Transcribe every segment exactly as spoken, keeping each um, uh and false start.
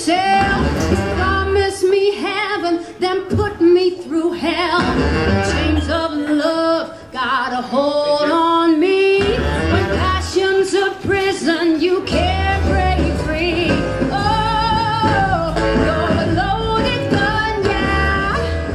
yourself. Promise me heaven, then put me through hell. Chains of love got a hold on me. When passion's a prison, you can't break free. Oh, you're a loaded gun, yeah.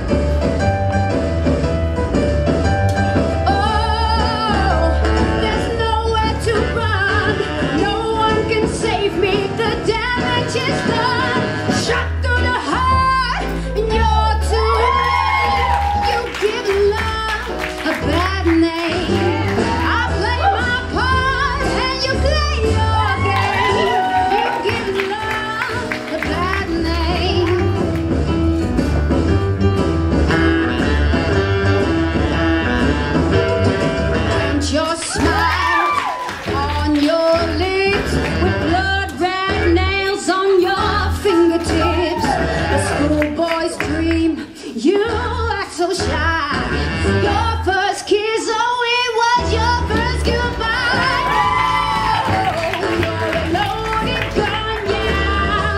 Oh, there's nowhere to run. No one can save me. The damage is done. Shot through the heart, and you're too late. You give love a bad name. I play my part, and you play your game. You give love a bad name. Paint your smile on your lips with blood red nails on your fingertips. A schoolboy's dream, you act so shy. Your first kiss, oh, it was your first goodbye. Oh, you're a loaded gun, yeah.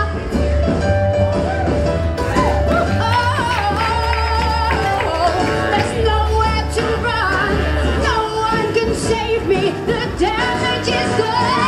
Oh, there's nowhere to run. No one can save me. The damage is done.